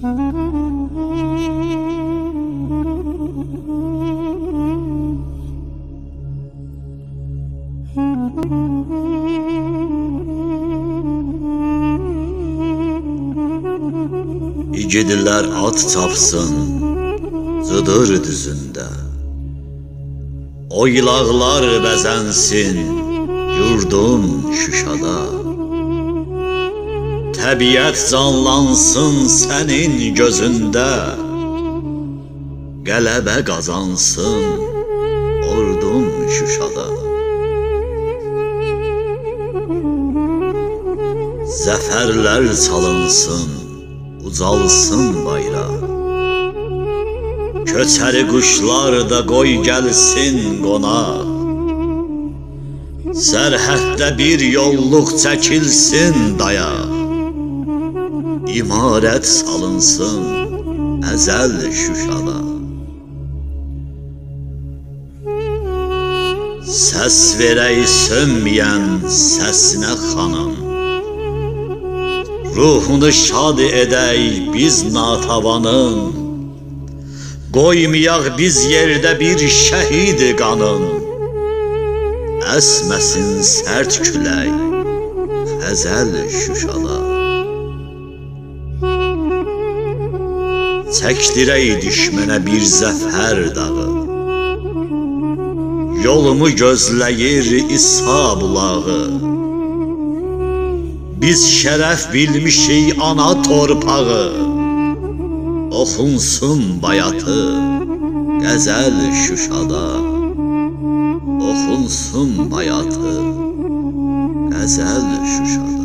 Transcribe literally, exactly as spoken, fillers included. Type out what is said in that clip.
İgidlər at çapsın Cıdır düzündə, oylaqlar bəzənsin yurdum Şuşada. Təbiət canlansın sənin gözündə, qələbə qazansın ordum Şuşada. Zəfərlər çalınsın, ucalsın bayraq. Köçəri quşlar da qoy gəlsin qonaq. Sərhəddə bir yolluq çəkilsin dayaq. İmarət salınsın əzəl Şuşada. Səs verək sönməyən səsinə xanım, ruhunu şad edək biz natavanın. Qoymayaq biz yerdə bir şəhid qanın, əsməsin sərt külək Xəzəl Şuşada. Çəkdirək düşmənə bir zəfər dağı, yolumu gözləyir İsa bulağı. Biz şərəf bilmişik ana torpağı, oxunsun bayatı qəzəl Şuşada. Oxunsun bayatı qəzəl Şuşada.